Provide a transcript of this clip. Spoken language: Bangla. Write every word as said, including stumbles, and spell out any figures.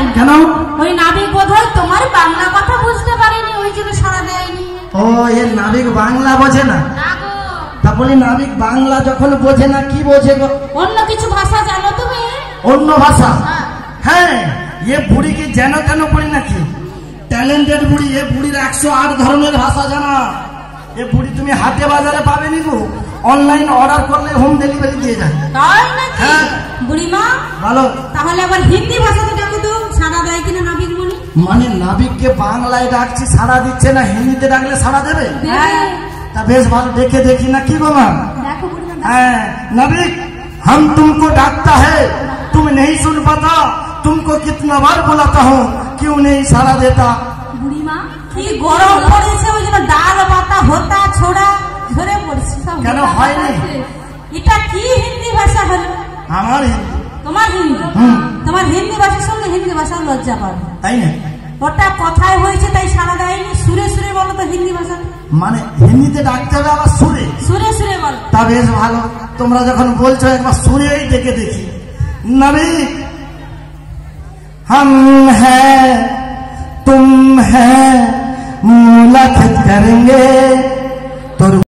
কেন? ওই নাবিক বোধহয় তোমার বাংলা কথা বুঝতে পারেনি, ওই জন্য সাড়া দেয়নি। ও এর নাবিক বাংলা বোঝে না? তা বলি নাবিক বাংলা যখন বোঝে না কি বোঝে গো? অন্য কিছু ভাষা জানো তুমি? অন্য ভাষা? হ্যাঁ, এ বুড়ি কি যেন কেন বুড়ি নাকি? ট্যালেন্টেড বুড়ি। এ বুড়ির একশো আট ধরনের ভাষা জানা। এ বুড়ি তুমি হাটে বাজারে পাবে নি গো, অনলাইন অর্ডার করলে হোম ডেলিভারি দিয়ে যায়। তাই নাকি? হ্যাঁ। বুড়িমা ভালো, তাহলে আবার হিন্দি ভাষাতে ডাকো তো, সাড়া দেয় কিনা নাবিক বলি? মানে নাবিককে বাংলায় ডাকছি সাড়া দিচ্ছে না, হিন্দিতে ডাকলে সাড়া দেবে? হ্যাঁ। তা বেশ ভালো, দেখে দেখি না কি গো মা? দেখো বুড়িমা। হ্যাঁ, নাবিক हम तुमको डाकता है, तुम नहीं सुन पाता, तुमको कितना बार बुलाता हूँ, क्यों नहीं साड़ा देता? বুড়িমা কি গরম পড়েছে, ওই জন্য ডাল পাতা হোতা ছোড়া ধরে পড়ছে। কেন হয়নি? এটা কি হিন্দি ভাষা হলো? আমার হিন্দি। তোমার হিন্দি? তোমার হিন্দি ভাষা শুনলে হিন্দি ভাষা লজ্জা পাবে, তাই না? ওটা কথায় হয়েছে তাই সাড়া দেয়নি। সুরে সুরে বলো তো হিন্দি ভাষা। মানে হিন্দিতে ডাকতে হবে আবার সুরে? সুরে সুরে বলো। তা বেশ ভালো, তোমরা যখন বলছো একবার সুরেই ডেকে দেখি। নাবিক हम हैं तुम हैं मुलाकात करेंगे